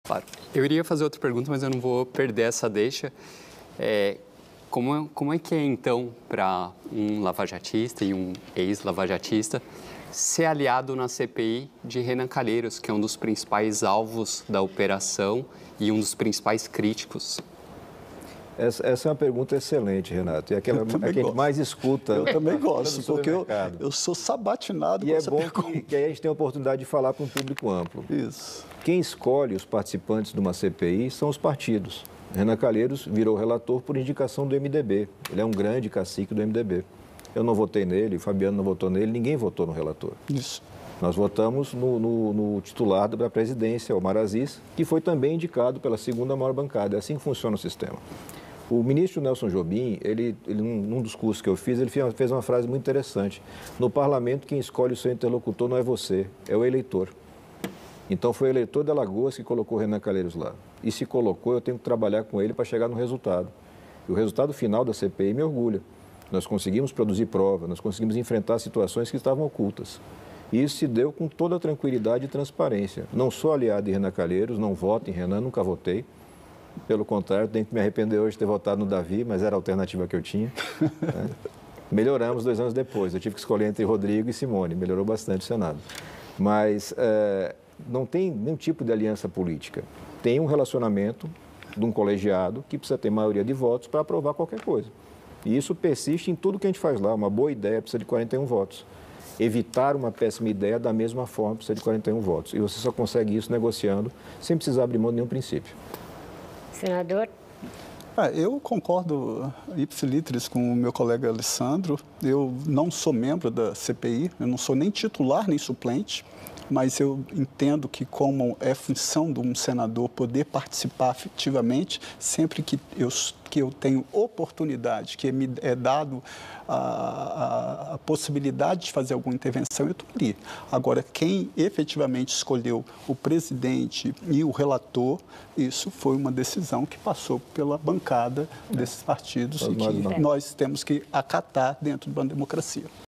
Claro. Eu iria fazer outra pergunta, mas eu não vou perder essa deixa. Como é que é, então, para um lavajatista e um ex-lavajatista ser aliado na CPI de Renan Calheiros, que é um dos principais alvos da operação e um dos principais críticos? Essa é uma pergunta excelente, Renato. E aquela que a gente mais escuta. Eu também gosto, porque eu sou sabatinado com essa pergunta. E é bom que a gente tem a oportunidade de falar para um público amplo. Isso. Quem escolhe os participantes de uma CPI são os partidos. Renan Calheiros virou relator por indicação do MDB. Ele é um grande cacique do MDB. Eu não votei nele, o Fabiano não votou nele, ninguém votou no relator. Isso. Nós votamos no titular da presidência, Omar Aziz, que foi também indicado pela segunda maior bancada. É assim que funciona o sistema. O ministro Nelson Jobim, num dos cursos que eu fiz, ele fez uma frase muito interessante. No parlamento, quem escolhe o seu interlocutor não é você, é o eleitor. Então, foi o eleitor de Alagoas que colocou Renan Calheiros lá. E se colocou, eu tenho que trabalhar com ele para chegar no resultado. E o resultado final da CPI me orgulha. Nós conseguimos produzir prova, nós conseguimos enfrentar situações que estavam ocultas. E isso se deu com toda a tranquilidade e transparência. Não sou aliado de Renan Calheiros, não voto em Renan, nunca votei. Pelo contrário, tenho que me arrepender hoje de ter votado no Davi, mas era a alternativa que eu tinha. Né? Melhoramos 2 anos depois. Eu tive que escolher entre Rodrigo e Simone. Melhorou bastante o Senado. Mas não tem nenhum tipo de aliança política. Tem um relacionamento de um colegiado que precisa ter maioria de votos para aprovar qualquer coisa. E isso persiste em tudo que a gente faz lá. Uma boa ideia precisa de 41 votos. Evitar uma péssima ideia da mesma forma precisa de 41 votos. E você só consegue isso negociando, sem precisar abrir mão de nenhum princípio. Senador? Eu concordo ipsilitris com o meu colega Alessandro. Eu não sou membro da CPI, eu não sou nem titular nem suplente, mas eu entendo que, como é função de um senador poder participar efetivamente, sempre que eu tenho oportunidade, que me é dado a possibilidade de fazer alguma intervenção, eu estou ali. Agora, quem efetivamente escolheu o presidente e o relator, isso foi uma decisão que passou pela bancada desses partidos e que nós temos que acatar dentro de uma democracia.